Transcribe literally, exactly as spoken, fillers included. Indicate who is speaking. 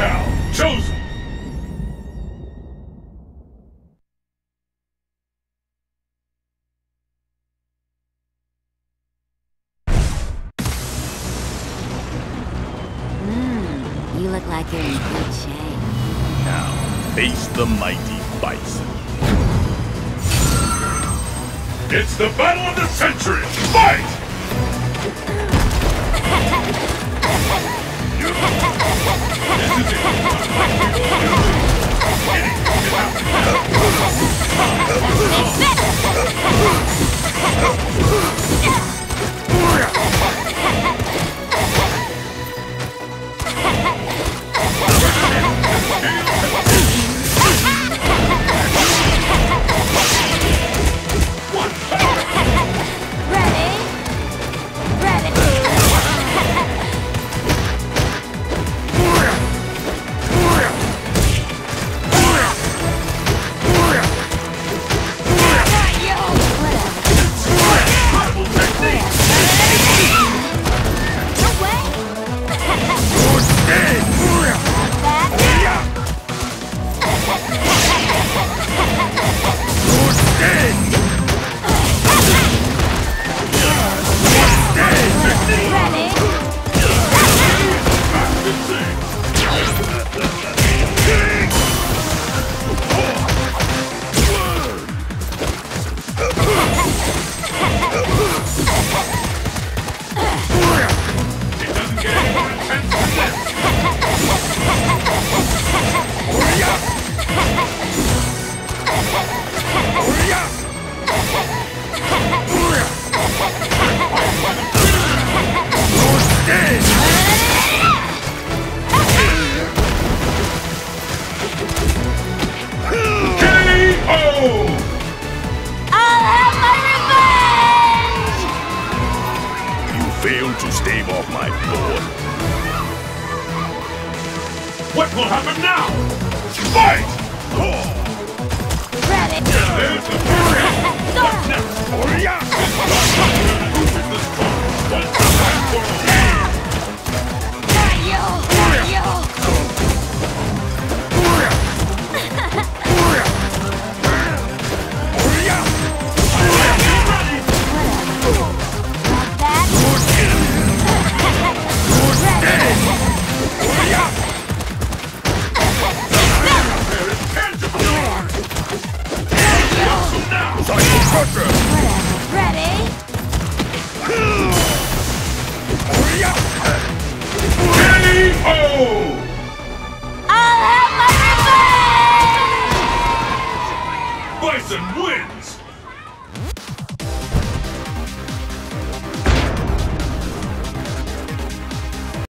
Speaker 1: Locale chosen!
Speaker 2: Hmm, you look like you're in good shape.
Speaker 3: Now, face the mighty Bison.
Speaker 1: It's the battle of the century! Fight!
Speaker 3: Failed to stave off my board.
Speaker 1: What will happen now? Fight!
Speaker 2: Ready?
Speaker 1: There's the first. What's next? Oriya! This is the strong. What's the last one?
Speaker 2: Not you! Not you! Ready?
Speaker 1: K O!
Speaker 2: I'll have my revenge!
Speaker 1: Bison wins!